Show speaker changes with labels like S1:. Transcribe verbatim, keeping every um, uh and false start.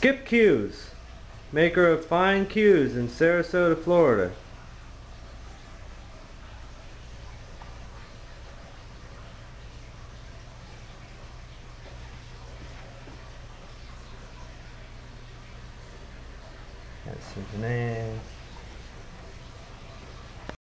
S1: Skipcues, maker of fine cues in Sarasota, Florida. That's his name.